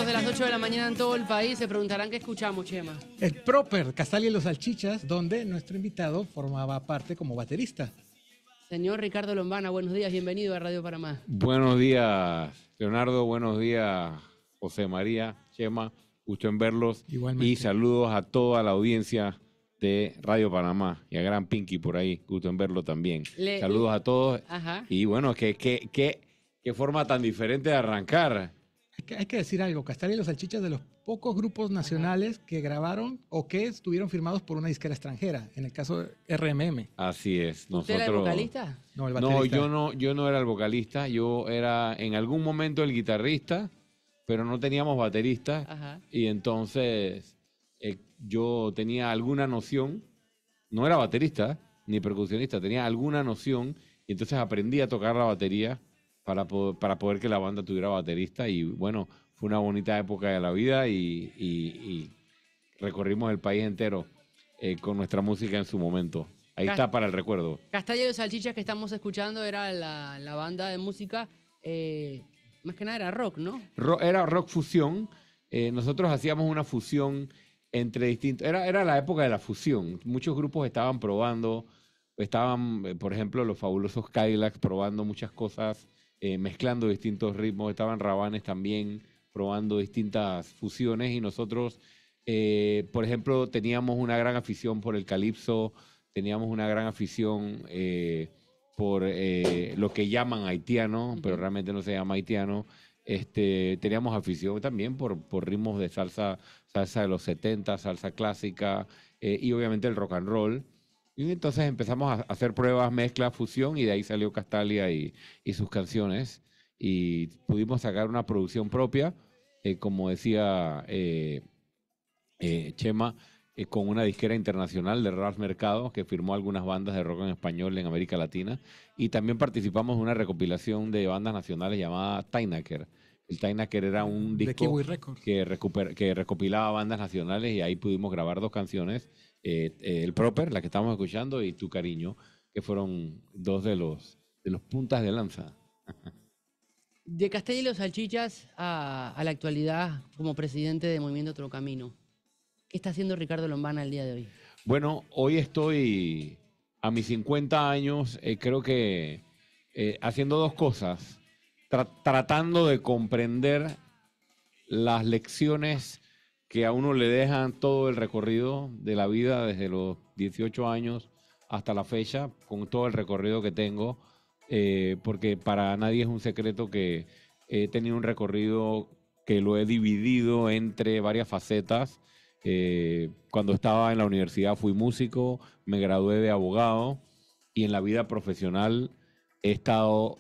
Pasados de las 8 de la mañana en todo el país, se preguntarán qué escuchamos, Chema. El Proper, Castalia y los Salchichas, donde nuestro invitado formaba parte como baterista. Señor Ricardo Lombana, buenos días, bienvenido a Radio Panamá. Buenos días, Leonardo, buenos días, José María, Chema, gusto en verlos. Igualmente. Y saludos a toda la audiencia de Radio Panamá y a Gran Pinky por ahí, gusto en verlo también. Saludos a todos. Ajá. Y bueno, qué forma tan diferente de arrancar. Hay que decir algo, Castalia y los Salchichas, de los pocos grupos nacionales que grabaron o que estuvieron firmados por una disquera extranjera, en el caso de RMM. Así es. ¿Usted era el vocalista? No, el baterista. No, yo no era el vocalista, yo era en algún momento el guitarrista, pero no teníamos baterista. Ajá. Y entonces yo tenía alguna noción, no era baterista ni percusionista, tenía alguna noción y entonces aprendí a tocar la batería para poder que la banda tuviera baterista. Y bueno, fue una bonita época de la vida y recorrimos el país entero con nuestra música en su momento. Ahí está para el recuerdo. Castalia y los Salchichas que estamos escuchando era la banda de música, más que nada era rock, ¿no? Era rock fusión. Nosotros hacíamos una fusión entre distintos... Era la época de la fusión. Muchos grupos estaban probando, por ejemplo, los fabulosos Cadillacs probando muchas cosas, mezclando distintos ritmos. Estaban Rabanes también probando distintas fusiones y nosotros, por ejemplo, teníamos una gran afición por el calipso, teníamos una gran afición por lo que llaman haitiano, pero realmente no se llama haitiano. Teníamos afición también por ritmos de salsa de los 70, salsa clásica y obviamente el rock and roll. Y entonces empezamos a hacer pruebas, mezcla, fusión y de ahí salió Castalia y sus canciones y pudimos sacar una producción propia, como decía Chema, con una disquera internacional de Ralph Mercado que firmó algunas bandas de rock en español en América Latina y también participamos en una recopilación de bandas nacionales llamada Tainaker. El Tainaker era un disco que recopilaba bandas nacionales y ahí pudimos grabar 2 canciones, el Proper, la que estamos escuchando, y Tu Cariño, que fueron 2 de los puntas de lanza. De Castalia y los Salchichas a la actualidad como presidente de Movimiento Otro Camino, ¿qué está haciendo Ricardo Lombana el día de hoy? Bueno, hoy estoy a mis 50 años, creo que haciendo 2 cosas. Tratando de comprender las lecciones que a uno le dejan todo el recorrido de la vida desde los 18 años hasta la fecha, con todo el recorrido que tengo, porque para nadie es un secreto que he tenido un recorrido que lo he dividido entre varias facetas. Cuando estaba en la universidad fui músico, me gradué de abogado y en la vida profesional he estado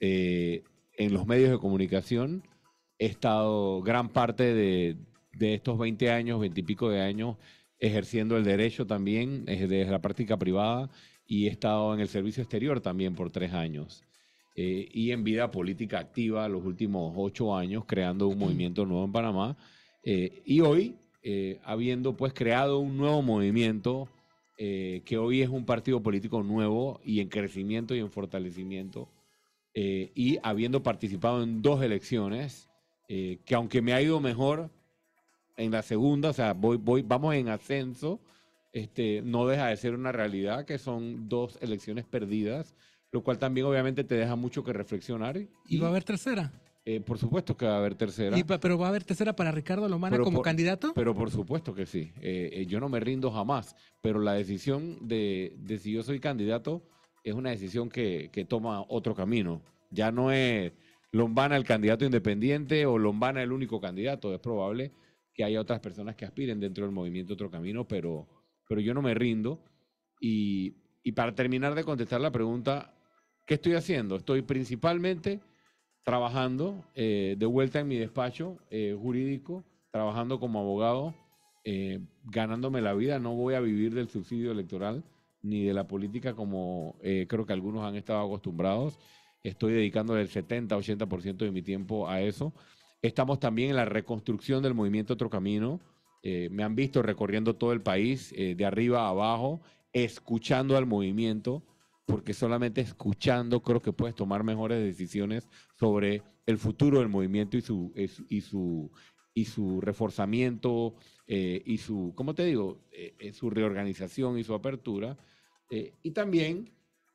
en los medios de comunicación. He estado gran parte de estos 20 años, 20 y pico de años, ejerciendo el derecho también desde la práctica privada y he estado en el servicio exterior también por 3 años. Y en vida política activa los últimos 8 años, creando un movimiento nuevo en Panamá. Y hoy, habiendo pues creado un nuevo movimiento, que hoy es un partido político nuevo y en crecimiento y en fortalecimiento, y habiendo participado en 2 elecciones, que aunque me ha ido mejor en la segunda, o sea, vamos en ascenso, no deja de ser una realidad que son 2 elecciones perdidas, lo cual también obviamente te deja mucho que reflexionar. ¿Y va a haber tercera? Por supuesto que va a haber tercera. ¿Pero va a haber tercera para Ricardo Lombana como candidato? Pero por supuesto que sí. Yo no me rindo jamás, pero la decisión de si yo soy candidato es una decisión que toma otro camino. Ya no es Lombana el candidato independiente o Lombana el único candidato. Es probable que haya otras personas que aspiren dentro del movimiento Otro Camino, pero yo no me rindo. Y para terminar de contestar la pregunta, ¿qué estoy haciendo? Estoy principalmente trabajando de vuelta en mi despacho jurídico, trabajando como abogado, ganándome la vida. No voy a vivir del subsidio electoral ni de la política como creo que algunos han estado acostumbrados. Estoy dedicándole el 70-80% de mi tiempo a eso. Estamos también en la reconstrucción del movimiento Otro Camino. Me han visto recorriendo todo el país, de arriba a abajo, escuchando al movimiento, porque solamente escuchando creo que puedes tomar mejores decisiones sobre el futuro del movimiento y y su reforzamiento y su, ¿cómo te digo? Su reorganización y su apertura. Y también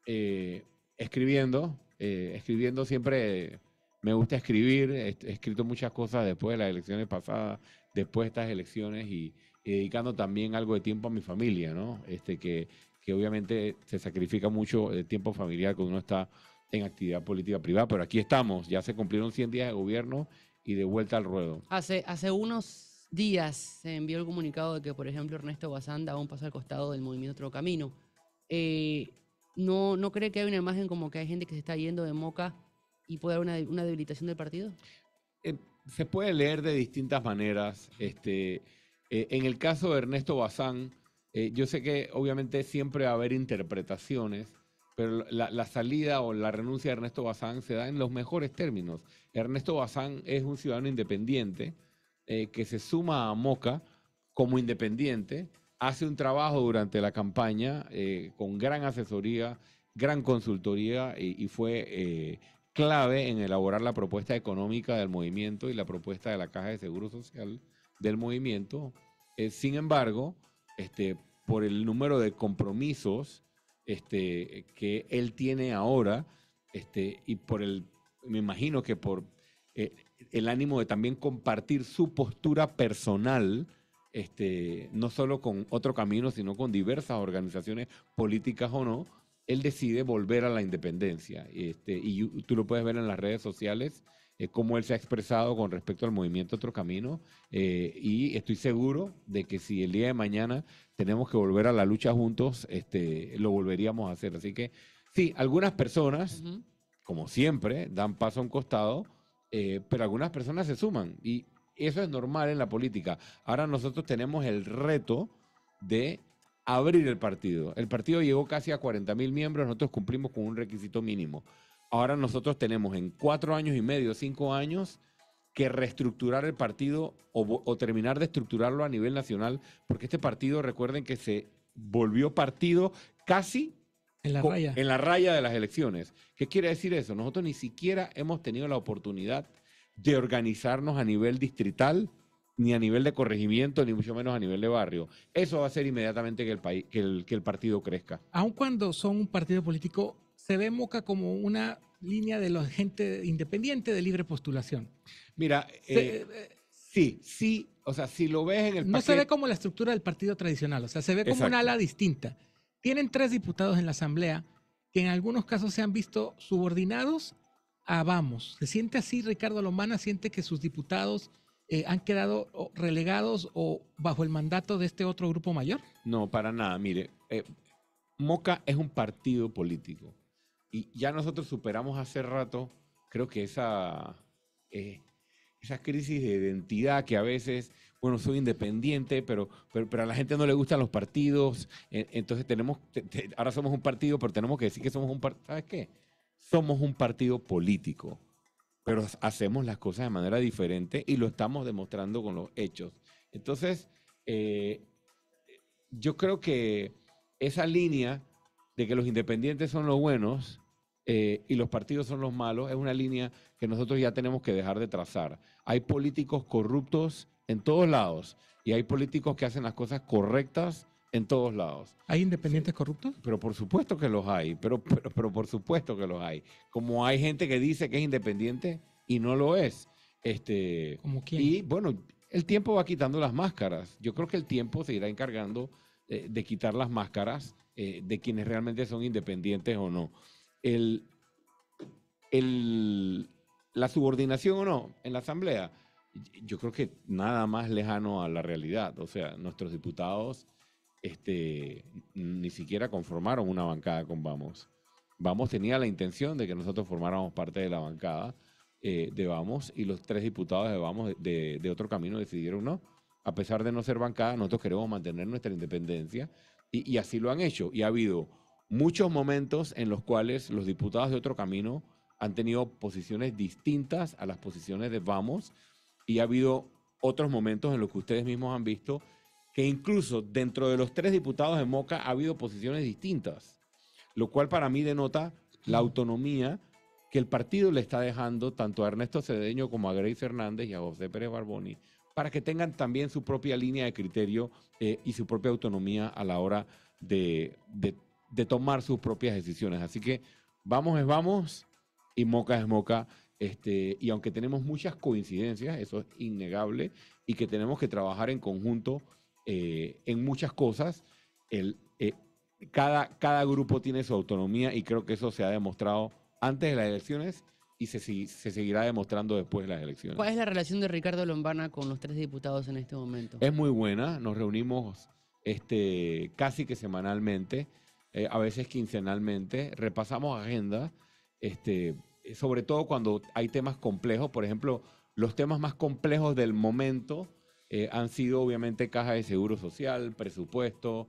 escribiendo siempre, me gusta escribir, he escrito muchas cosas después de las elecciones pasadas, después de estas elecciones y dedicando también algo de tiempo a mi familia, ¿no? Que obviamente se sacrifica mucho el tiempo familiar cuando uno está en actividad política privada, pero aquí estamos, ya se cumplieron 100 días de gobierno y de vuelta al ruedo. Hace unos días se envió el comunicado de que, por ejemplo, Ernesto Bazán daba un paso al costado del movimiento Otro Camino. ¿No cree que hay una imagen como que hay gente que se está yendo de Moca y puede haber una debilitación del partido? Se puede leer de distintas maneras. En el caso de Ernesto Bazán, yo sé que obviamente siempre va a haber interpretaciones, pero la salida o la renuncia de Ernesto Bazán se da en los mejores términos. Ernesto Bazán es un ciudadano independiente que se suma a Moca como independiente, hace un trabajo durante la campaña con gran asesoría, gran consultoría y fue clave en elaborar la propuesta económica del movimiento y la propuesta de la Caja de Seguro Social del movimiento. Sin embargo, por el número de compromisos que él tiene ahora y me imagino que por el ánimo de también compartir su postura personal, no solo con Otro Camino, sino con diversas organizaciones políticas o no, él decide volver a la independencia. Y tú lo puedes ver en las redes sociales, cómo él se ha expresado con respecto al movimiento Otro Camino. Y estoy seguro de que si el día de mañana tenemos que volver a la lucha juntos, lo volveríamos a hacer. Así que sí, algunas personas, como siempre, dan paso a un costado, pero algunas personas se suman. Y eso es normal en la política. Ahora nosotros tenemos el reto de abrir el partido. El partido llegó casi a 40.000 miembros, nosotros cumplimos con un requisito mínimo. Ahora nosotros tenemos en 4 años y medio, 5 años, que reestructurar el partido o terminar de estructurarlo a nivel nacional, porque este partido, recuerden que se volvió partido casi en la raya de las elecciones. ¿Qué quiere decir eso? Nosotros ni siquiera hemos tenido la oportunidad de organizarnos a nivel distrital, ni a nivel de corregimiento, ni mucho menos a nivel de barrio. Eso va a hacer inmediatamente que el partido crezca. Aun cuando son un partido político, se ve Moca como una línea de la gente independiente de libre postulación. Mira, sí, o sea, si lo ves en el no paquete... se ve como la estructura del partido tradicional, o sea, se ve como una ala distinta. Tienen 3 diputados en la Asamblea que en algunos casos se han visto subordinados a Vamos. ¿Se siente así Ricardo Lombana? ¿Siente que sus diputados han quedado relegados o bajo el mandato de este otro grupo mayor? No, para nada. Mire, Moca es un partido político y ya nosotros superamos hace rato, creo que esa crisis de identidad que a veces, bueno, soy independiente, pero a la gente no le gustan los partidos, entonces ahora somos un partido, pero tenemos que decir que somos un partido. ¿Sabes qué? Somos un partido político, pero hacemos las cosas de manera diferente y lo estamos demostrando con los hechos. Entonces, yo creo que esa línea de que los independientes son los buenos y los partidos son los malos es una línea que nosotros ya tenemos que dejar de trazar. Hay políticos corruptos en todos lados y hay políticos que hacen las cosas correctas en todos lados. ¿Hay independientes corruptos? Pero por supuesto que los hay, pero por supuesto que los hay. Como hay gente que dice que es independiente y no lo es. ¿Como quién? Y bueno, el tiempo va quitando las máscaras. Yo creo que el tiempo se irá encargando de quitar las máscaras de quienes realmente son independientes o no. La subordinación o no en la Asamblea, yo creo que nada más lejano a la realidad. O sea, nuestros diputados ni siquiera conformaron una bancada con Vamos. Vamos tenía la intención de que nosotros formáramos parte de la bancada de Vamos y los 3 diputados de Vamos de Otro Camino decidieron no. A pesar de no ser bancada, nosotros queremos mantener nuestra independencia y así lo han hecho. Y ha habido muchos momentos en los cuales los diputados de Otro Camino han tenido posiciones distintas a las posiciones de Vamos y ha habido otros momentos en los que ustedes mismos han visto que incluso dentro de los 3 diputados de Moca ha habido posiciones distintas, lo cual para mí denota la autonomía que el partido le está dejando tanto a Ernesto Cedeño como a Grace Hernández y a José Pérez Barboni para que tengan también su propia línea de criterio y su propia autonomía a la hora de tomar sus propias decisiones. Así que vamos es vamos y Moca es Moca. Y aunque tenemos muchas coincidencias, eso es innegable, y que tenemos que trabajar en conjunto en muchas cosas, cada grupo tiene su autonomía y creo que eso se ha demostrado antes de las elecciones y se seguirá demostrando después de las elecciones. ¿Cuál es la relación de Ricardo Lombana con los 3 diputados en este momento? Es muy buena, nos reunimos casi que semanalmente, a veces quincenalmente, repasamos agendas, sobre todo cuando hay temas complejos. Por ejemplo, los temas más complejos del momento han sido obviamente caja de seguro social, presupuesto,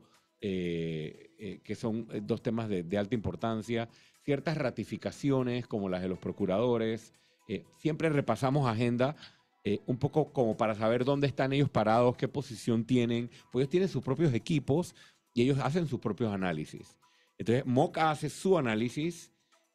que son dos temas de alta importancia, ciertas ratificaciones como las de los procuradores. Siempre repasamos agenda un poco como para saber dónde están ellos parados, qué posición tienen, pues ellos tienen sus propios equipos y ellos hacen sus propios análisis. Entonces, Moca hace su análisis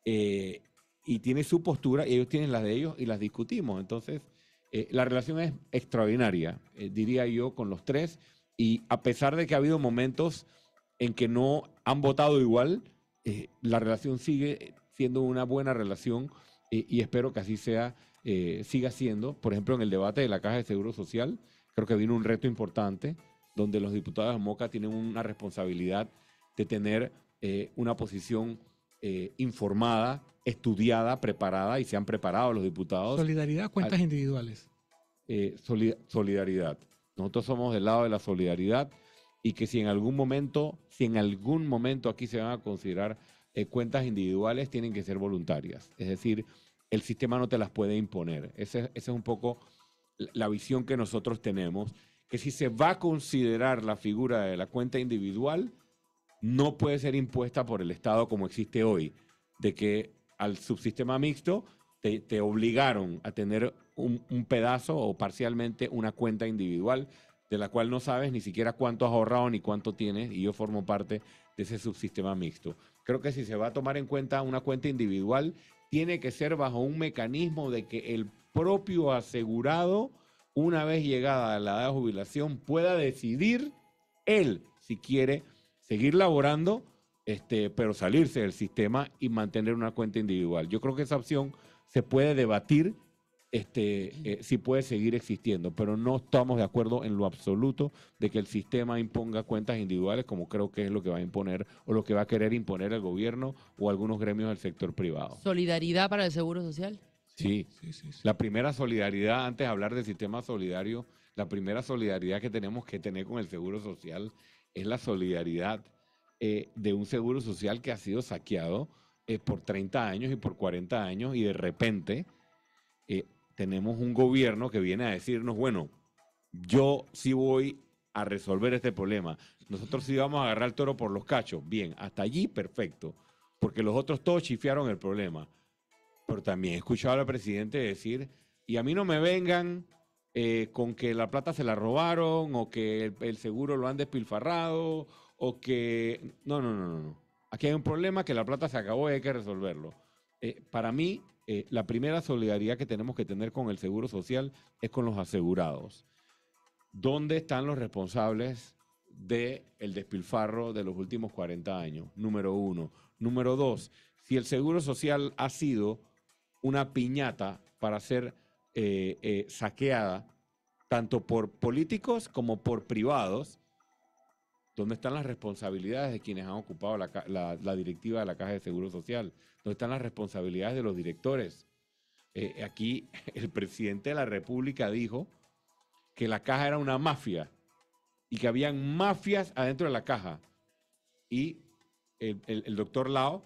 y tiene su postura y ellos tienen las de ellos y las discutimos. Entonces, la relación es extraordinaria, diría yo, con los tres. Y a pesar de que ha habido momentos en que no han votado igual, la relación sigue siendo una buena relación y espero que así sea, siga siendo. Por ejemplo, en el debate de la Caja de Seguro Social, creo que vino un reto importante donde los diputados de Moca tienen una responsabilidad de tener una posición informada, estudiada, preparada, y se han preparado los diputados. Solidaridad, cuentas individuales. Solidaridad. Nosotros somos del lado de la solidaridad y que si en algún momento aquí se van a considerar cuentas individuales, tienen que ser voluntarias. Es decir, el sistema no te las puede imponer. Esa es un poco la visión que nosotros tenemos, que si se va a considerar la figura de la cuenta individual, no puede ser impuesta por el Estado como existe hoy, de que al subsistema mixto te obligaron a tener un pedazo o parcialmente una cuenta individual de la cual no sabes ni siquiera cuánto has ahorrado ni cuánto tienes, y yo formo parte de ese subsistema mixto. Creo que si se va a tomar en cuenta una cuenta individual, tiene que ser bajo un mecanismo de que el propio asegurado, una vez llegada a la edad de jubilación, pueda decidir él si quiere seguir laborando, pero salirse del sistema y mantener una cuenta individual. Yo creo que esa opción se puede debatir si puede seguir existiendo, pero no estamos de acuerdo en lo absoluto de que el sistema imponga cuentas individuales, como creo que es lo que va a imponer o lo que va a querer imponer el gobierno o algunos gremios del sector privado. ¿Solidaridad para el Seguro Social? Sí. La primera solidaridad, antes de hablar del sistema solidario, la primera solidaridad que tenemos que tener con el Seguro Social es la solidaridad de un Seguro Social que ha sido saqueado por 30 años y por 40 años, y de repente tenemos un gobierno que viene a decirnos, bueno, yo sí voy a resolver este problema. Nosotros sí vamos a agarrar el toro por los cachos. Bien, hasta allí perfecto, porque los otros todos chifiaron el problema. Pero también he escuchado al presidente decir, y a mí no me vengan con que la plata se la robaron o que el seguro lo han despilfarrado o que... No. Aquí hay un problema, que la plata se acabó y hay que resolverlo. Para mí, la primera solidaridad que tenemos que tener con el Seguro Social es con los asegurados. ¿Dónde están los responsables del despilfarro de los últimos 40 años? Número uno. Número dos, si el Seguro Social ha sido una piñata para ser saqueada, tanto por políticos como por privados, ¿dónde están las responsabilidades de quienes han ocupado la directiva de la Caja de Seguro Social? ¿Dónde están las responsabilidades de los directores? Aquí el presidente de la República dijo que la Caja era una mafia y que habían mafias adentro de la Caja. Y el doctor Lao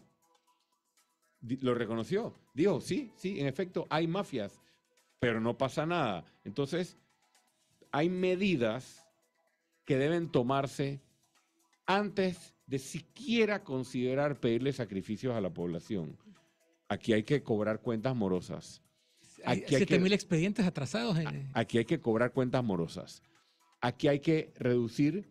lo reconoció. Dijo, sí, en efecto, hay mafias, pero no pasa nada. Entonces, hay medidas que deben tomarse antes de siquiera considerar pedirle sacrificios a la población. Aquí hay que cobrar cuentas morosas. Hay 7.000 expedientes atrasados. Aquí hay que cobrar cuentas morosas. Aquí hay que reducir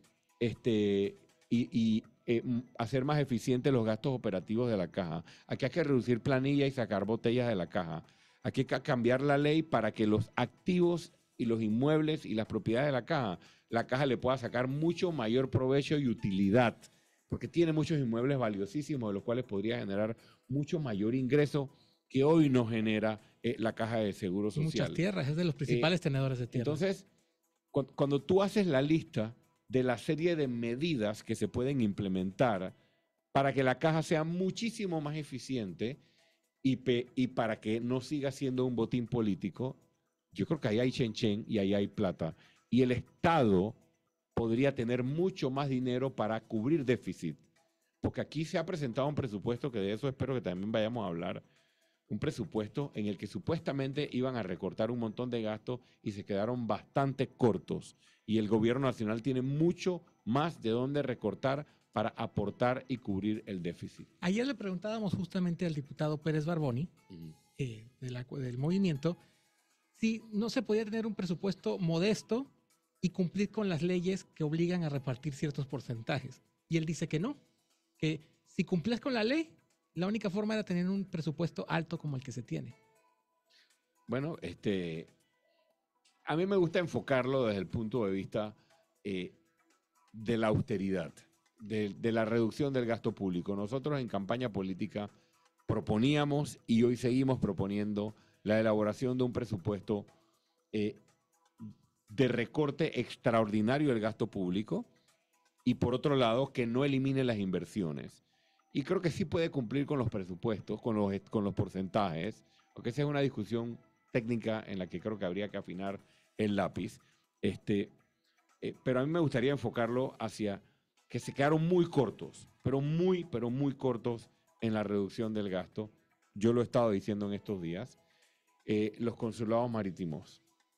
y hacer más eficientes los gastos operativos de la Caja. Aquí hay que reducir planilla y sacar botellas de la Caja. Aquí hay que cambiar la ley para que los activos y los inmuebles y las propiedades de la caja le pueda sacar mucho mayor provecho y utilidad, porque tiene muchos inmuebles valiosísimos de los cuales podría generar mucho mayor ingreso que hoy nos genera la caja de seguro social. Muchas tierras, es de los principales tenedores de tierras. Entonces, cuando tú haces la lista de la serie de medidas que se pueden implementar para que la caja sea muchísimo más eficiente y para que no siga siendo un botín político, yo creo que ahí hay chen y ahí hay plata. Y el Estado podría tener mucho más dinero para cubrir déficit. Porque aquí se ha presentado un presupuesto, que de eso espero que también vayamos a hablar, un presupuesto en el que supuestamente iban a recortar un montón de gastos y se quedaron bastante cortos. Y el gobierno nacional tiene mucho más de dónde recortar para aportar y cubrir el déficit. Ayer le preguntábamos justamente al diputado Pérez Barboni, del movimiento, si no se podía tener un presupuesto modesto y cumplir con las leyes que obligan a repartir ciertos porcentajes. Y él dice que no, que si cumplías con la ley, la única forma era tener un presupuesto alto como el que se tiene. Bueno, a mí me gusta enfocarlo desde el punto de vista de la austeridad, de la reducción del gasto público. Nosotros en campaña política proponíamos y hoy seguimos proponiendo la elaboración de un presupuesto de recorte extraordinario del gasto público y por otro lado que no elimine las inversiones. Y creo que sí puede cumplir con los presupuestos, con los porcentajes, porque esa es una discusión técnica en la que creo que habría que afinar el lápiz. Pero a mí me gustaría enfocarlo hacia que se quedaron muy cortos, pero muy cortos en la reducción del gasto. Yo lo he estado diciendo en estos días. Los consulados marítimos.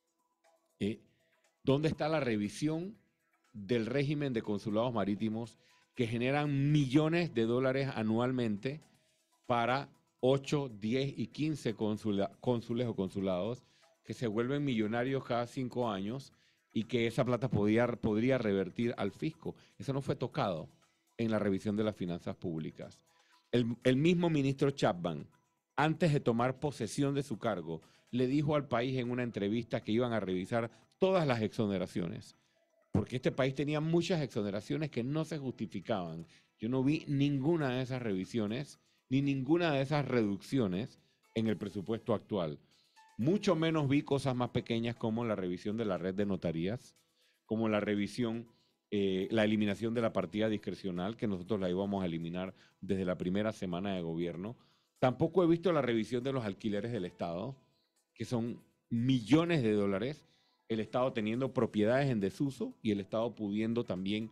¿Dónde está la revisión del régimen de consulados marítimos que generan millones de dólares anualmente para 8, 10 y 15 cónsules o consulados que se vuelven millonarios cada 5 años y que esa plata podría revertir al fisco? Eso no fue tocado en la revisión de las finanzas públicas. El mismo ministro Chapman, antes de tomar posesión de su cargo, le dijo al país en una entrevista que iban a revisar todas las exoneraciones, porque este país tenía muchas exoneraciones que no se justificaban. Yo no vi ninguna de esas revisiones, ni ninguna de esas reducciones en el presupuesto actual. Mucho menos vi cosas más pequeñas como la revisión de la red de notarías, como la revisión, la eliminación de la partida discrecional, que nosotros la íbamos a eliminar desde la primera semana de gobierno. Tampoco he visto la revisión de los alquileres del Estado, que son millones de dólares, el Estado teniendo propiedades en desuso y el Estado pudiendo también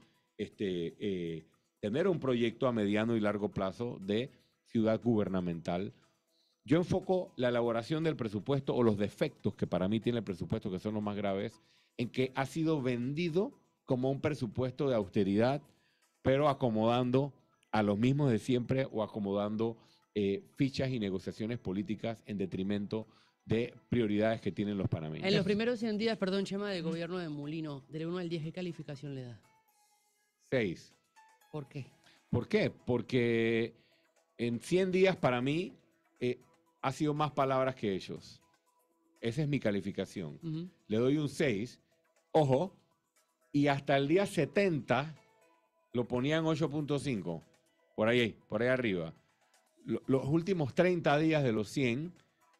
tener un proyecto a mediano y largo plazo de ciudad gubernamental. Yo enfoco la elaboración del presupuesto o los defectos que para mí tiene el presupuesto, que son los más graves, en que ha sido vendido como un presupuesto de austeridad, pero acomodando a los mismos de siempre o acomodando fichas y negociaciones políticas en detrimento de prioridades que tienen los panameños. En los primeros 100 días, perdón, Chema, del gobierno de Mulino, del 1 al 10, ¿qué calificación le da? 6. ¿Por qué? ¿Por qué? Porque en 100 días para mí ha sido más palabras que hechos. Esa es mi calificación. Le doy un 6. Ojo, y hasta el día 70 lo ponía en 8.5. Por ahí arriba. Los últimos 30 días de los 100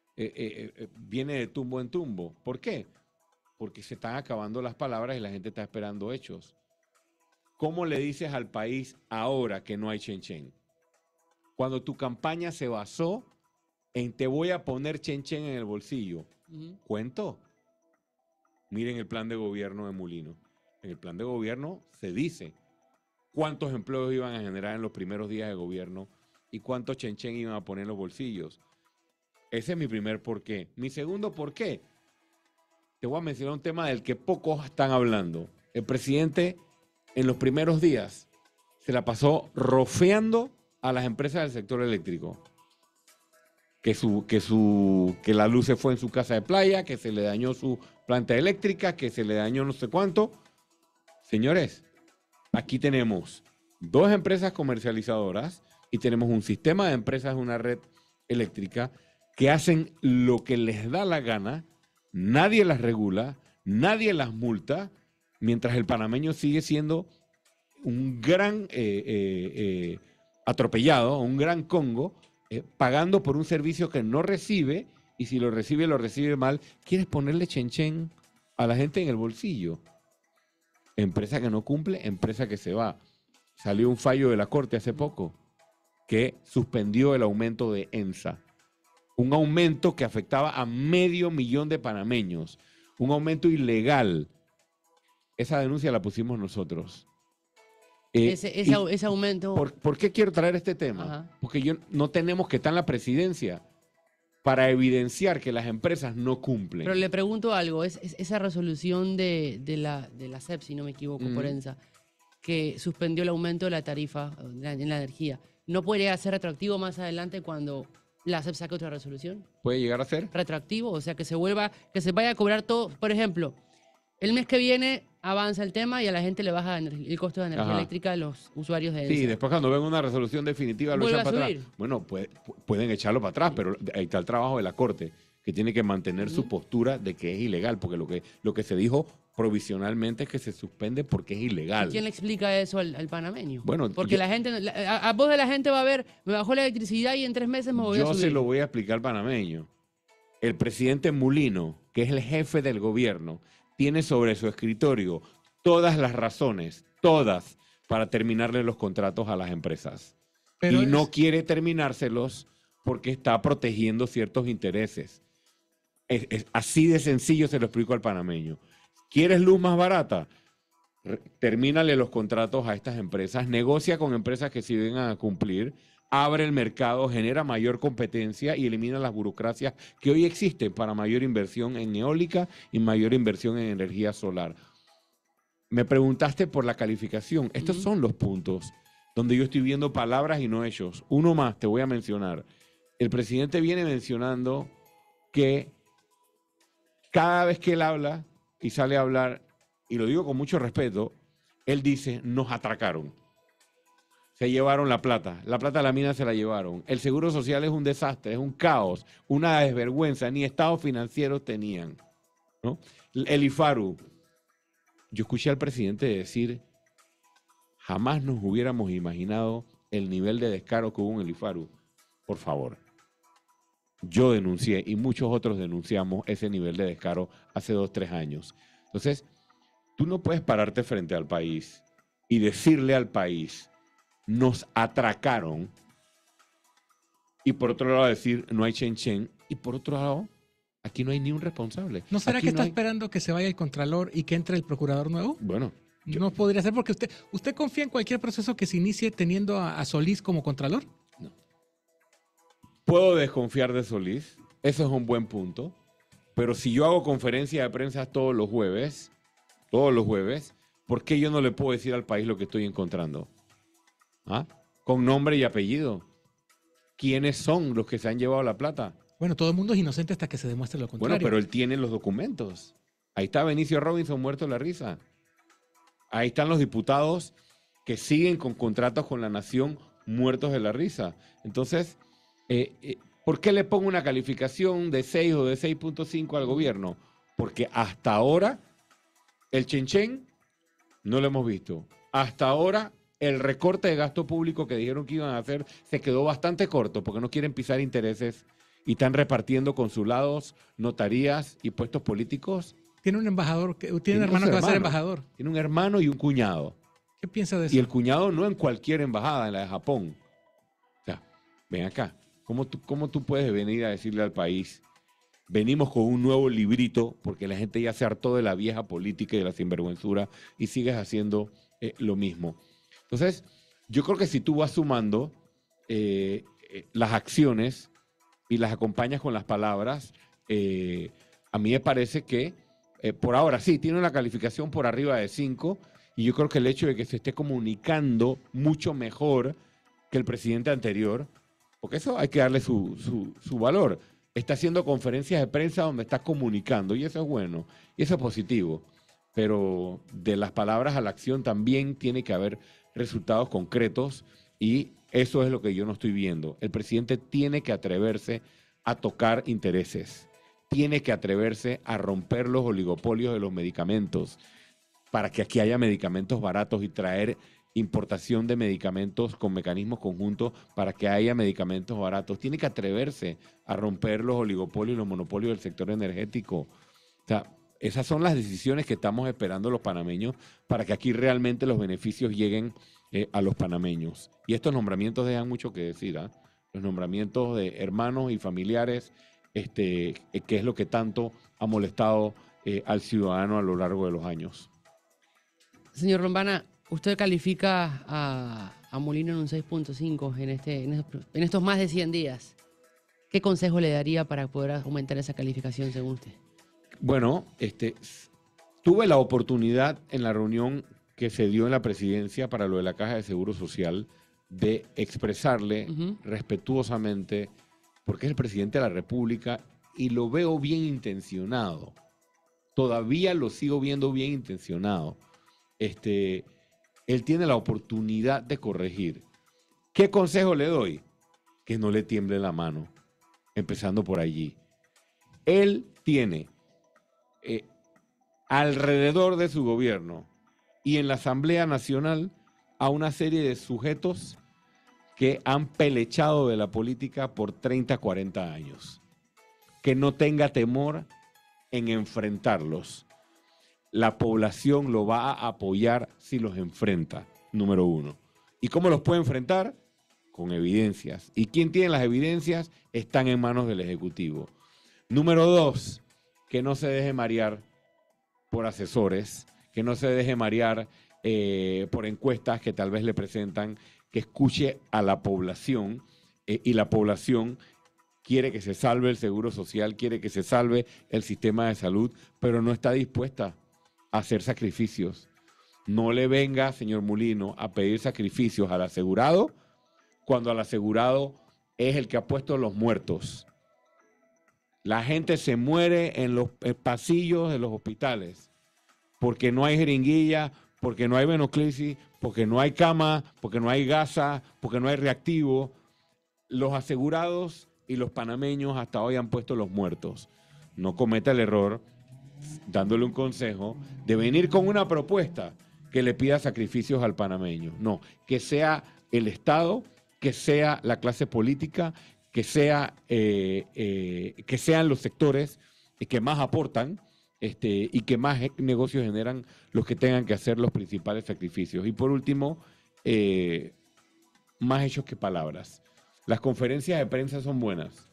viene de tumbo en tumbo. ¿Por qué? Porque se están acabando las palabras y la gente está esperando hechos. ¿Cómo le dices al país ahora que no hay chen-chen? Cuando tu campaña se basó en te voy a poner chen-chen en el bolsillo. ¿Cuento? Miren el plan de gobierno de Mulino. En el plan de gobierno se dice cuántos empleos iban a generar en los primeros días de gobierno y cuántos chen-chen iban a poner en los bolsillos. Ese es mi primer porqué. Mi segundo porqué, te voy a mencionar un tema del que pocos están hablando. El presidente en los primeros días se la pasó rofeando a las empresas del sector eléctrico. Que la luz se fue en su casa de playa, que se le dañó su planta eléctrica, que se le dañó no sé cuánto. Señores, aquí tenemos 2 empresas comercializadoras y tenemos un sistema de empresas, una red eléctrica que hacen lo que les da la gana, nadie las regula, Nadie las multa mientras el panameño sigue siendo un gran atropellado, un gran Congo, pagando por un servicio que no recibe, y si lo recibe mal. ¿Quieres ponerle chenchen a la gente en el bolsillo? Empresa que no cumple, empresa que se va. Salió un fallo de la Corte hace poco que suspendió el aumento de ENSA. Un aumento que afectaba a 500,000 de panameños. Un aumento ilegal. Esa denuncia la pusimos nosotros. Ese aumento... ¿Por qué quiero traer este tema? Ajá. Porque no tenemos que estar en la presidencia para evidenciar que las empresas no cumplen. Pero le pregunto algo, esa resolución de la CEP, si no me equivoco, por ENSA, que suspendió el aumento de la tarifa en la energía, ¿no podría ser retroactivo más adelante cuando la CEP saque otra resolución? ¿Puede llegar a ser? Retroactivo, o sea, que se vaya a cobrar todo. Por ejemplo, el mes que viene avanza el tema y a la gente le baja el costo de energía eléctrica a los usuarios de ENSA. Sí, después cuando ven una resolución definitiva lo echan para atrás. Bueno, pueden echarlo para atrás, pero ahí está el trabajo de la Corte, que tiene que mantener su postura de que es ilegal, porque lo que se dijo provisionalmente es que se suspende porque es ilegal. ¿Y quién le explica eso al panameño? Bueno, porque la gente, a voz de la gente va a ver, me bajó la electricidad y en 3 meses me voy a subir. Yo se lo voy a explicar al panameño. El presidente Mulino, que es el jefe del gobierno, tiene sobre su escritorio todas las razones, todas, para terminarle los contratos a las empresas. Y no quiere terminárselos porque está protegiendo ciertos intereses. Así de sencillo se lo explico al panameño. ¿Quieres luz más barata? Termínale los contratos a estas empresas, negocia con empresas que sí vengan a cumplir, abre el mercado, genera mayor competencia y elimina las burocracias que hoy existen para mayor inversión en eólica y mayor inversión en energía solar. Me preguntaste por la calificación. Estos son los puntos donde yo estoy viendo palabras y no hechos. Uno más te voy a mencionar. El presidente viene mencionando que cada vez que él habla y sale a hablar, y lo digo con mucho respeto, él dice, nos atracaron. Se llevaron la plata de la mina se la llevaron. El seguro social es un desastre, es un caos, una desvergüenza, ni estados financieros tenían, ¿no? El IFARU. Yo escuché al presidente decir, jamás nos hubiéramos imaginado el nivel de descaro que hubo en el IFARU. Por favor. Yo denuncié y muchos otros denunciamos ese nivel de descaro hace 2, 3 años. Entonces, tú no puedes pararte frente al país y decirle al país, nos atracaron, y por otro lado decir, no hay chen, y por otro lado, aquí no hay ni un responsable. ¿No será aquí que está esperando que se vaya el Contralor y que entre el Procurador nuevo? Bueno. No podría ser porque usted confía en cualquier proceso que se inicie teniendo a Solís como Contralor. No. Puedo desconfiar de Solís, eso es un buen punto, pero si yo hago conferencia de prensa todos los jueves, ¿por qué yo no le puedo decir al país lo que estoy encontrando? ¿Ah? Con nombre y apellido. ¿Quiénes son los que se han llevado la plata? Bueno, todo el mundo es inocente hasta que se demuestre lo contrario. Bueno, pero él tiene los documentos. Ahí está Benicio Robinson muerto de la risa. Ahí están los diputados que siguen con contratos con la nación muertos de la risa. Entonces, ¿por qué le pongo una calificación de 6 o de 6.5 al gobierno? Porque hasta ahora el chenchen no lo hemos visto. Hasta ahora el recorte de gasto público que dijeron que iban a hacer se quedó bastante corto porque no quieren pisar intereses y están repartiendo consulados, notarías y puestos políticos. Tiene un embajador, tiene un hermano que va a ser embajador. Tiene un hermano y un cuñado. ¿Qué piensa de eso? Y el cuñado no en cualquier embajada, en la de Japón. O sea, ven acá. ¿Cómo tú puedes venir a decirle al país, venimos con un nuevo librito porque la gente ya se hartó de la vieja política y de la sinvergüenzura y sigues haciendo lo mismo? Entonces, yo creo que si tú vas sumando las acciones y las acompañas con las palabras, a mí me parece que por ahora sí, tiene una calificación por arriba de 5 y yo creo que el hecho de que se esté comunicando mucho mejor que el presidente anterior, porque eso hay que darle su valor, está haciendo conferencias de prensa donde está comunicando y eso es bueno y eso es positivo, pero de las palabras a la acción también tiene que haber resultados concretos y eso es lo que yo no estoy viendo. El presidente tiene que atreverse a tocar intereses, tiene que atreverse a romper los oligopolios de los medicamentos para que aquí haya medicamentos baratos y traer importación de medicamentos con mecanismos conjuntos para que haya medicamentos baratos. Tiene que atreverse a romper los oligopolios y los monopolios del sector energético. O sea, esas son las decisiones que estamos esperando los panameños para que aquí realmente los beneficios lleguen a los panameños. Y estos nombramientos dejan mucho que decir, ¿eh? Los nombramientos de hermanos y familiares, que es lo que tanto ha molestado al ciudadano a lo largo de los años. Señor Lombana, usted califica a Molino en un 6.5 en estos más de 100 días. ¿Qué consejo le daría para poder aumentar esa calificación según usted? Bueno, tuve la oportunidad en la reunión que se dio en la presidencia para lo de la Caja de Seguro Social de expresarle respetuosamente, porque es el presidente de la República y lo veo bien intencionado. Todavía lo sigo viendo bien intencionado. Él tiene la oportunidad de corregir. ¿Qué consejo le doy? Que no le tiemble la mano, empezando por allí. Él tiene alrededor de su gobierno y en la Asamblea Nacional a una serie de sujetos que han pelechado de la política por 30, 40 años. Que no tenga temor en enfrentarlos. La población lo va a apoyar si los enfrenta, número uno. ¿Y cómo los puede enfrentar? Con evidencias. ¿Y quién tiene las evidencias? Están en manos del Ejecutivo. Número dos, que no se deje marear por asesores, que no se deje marear por encuestas que tal vez le presentan, que escuche a la población y la población quiere que se salve el seguro social, quiere que se salve el sistema de salud, pero no está dispuesta a hacer sacrificios. No le venga, señor Molino, a pedir sacrificios al asegurado cuando al asegurado es el que ha puesto los muertos. La gente se muere en los pasillos de los hospitales porque no hay jeringuilla, porque no hay venoclisis, porque no hay cama, porque no hay gasa, porque no hay reactivo. Los asegurados y los panameños hasta hoy han puesto los muertos. No cometa el error, dándole un consejo, de venir con una propuesta que le pida sacrificios al panameño. No, que sea el Estado, que sea la clase política, que sean los sectores que más aportan y que más negocios generan los que tengan que hacer los principales sacrificios. Y por último, más hechos que palabras. Las conferencias de prensa son buenas.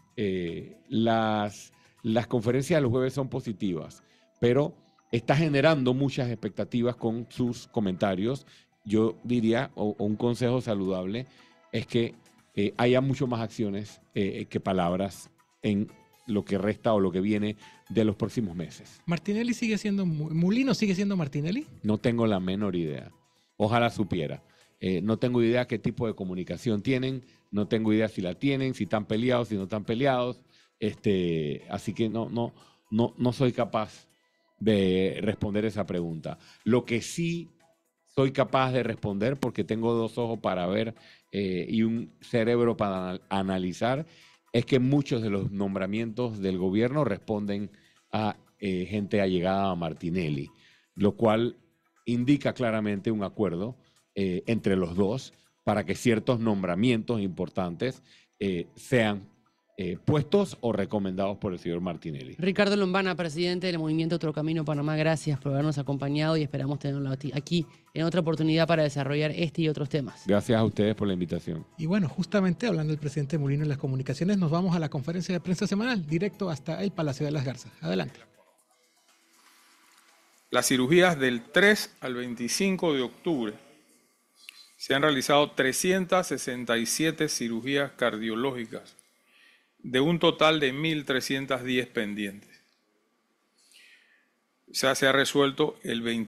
Las conferencias de los jueves son positivas, pero está generando muchas expectativas con sus comentarios. Yo diría, o un consejo saludable, es que haya mucho más acciones que palabras en lo que resta o lo que viene de los próximos meses. ¿Martinelli sigue siendo, Molino sigue siendo Martinelli? No tengo la menor idea. Ojalá supiera. No tengo idea qué tipo de comunicación tienen, no tengo idea si la tienen, si están peleados, si no están peleados. Así que no soy capaz de responder esa pregunta. Lo que sí soy capaz de responder, porque tengo dos ojos para ver y un cerebro para analizar, es que muchos de los nombramientos del gobierno responden a gente allegada a Martinelli, lo cual indica claramente un acuerdo entre los dos para que ciertos nombramientos importantes sean puestos o recomendados por el señor Martinelli. Ricardo Lombana, presidente del Movimiento Otro Camino Panamá, gracias por habernos acompañado y esperamos tenerlo aquí en otra oportunidad para desarrollar este y otros temas. Gracias a ustedes por la invitación. Y bueno, justamente hablando del presidente Molino en las comunicaciones, nos vamos a la conferencia de prensa semanal, directo hasta el Palacio de las Garzas. Adelante. Las cirugías del 3 al 25 de octubre se han realizado 367 cirugías cardiológicas, de un total de 1.310 pendientes. O sea, se ha resuelto el